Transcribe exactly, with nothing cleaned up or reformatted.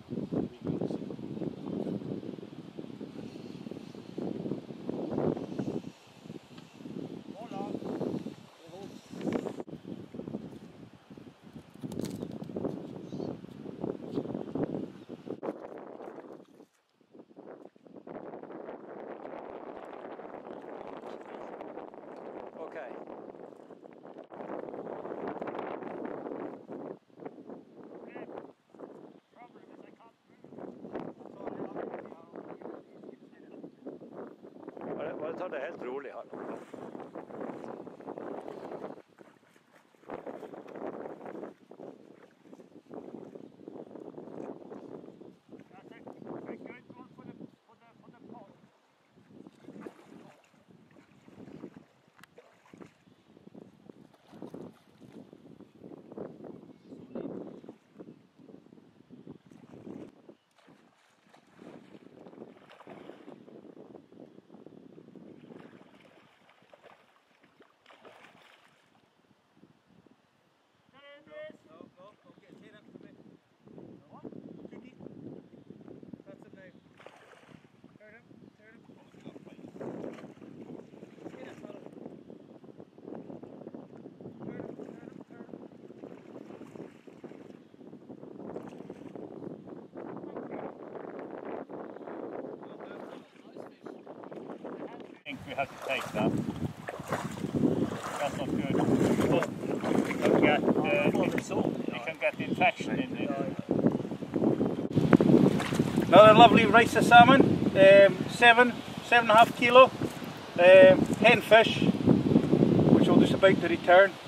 Bare ta det helt rolig her. I think we have to take that. That's not good. You can get, uh, you can get infection in it. Another lovely race of salmon, um, seven, seven and a half kilo, um, hen fish, which will just about to return.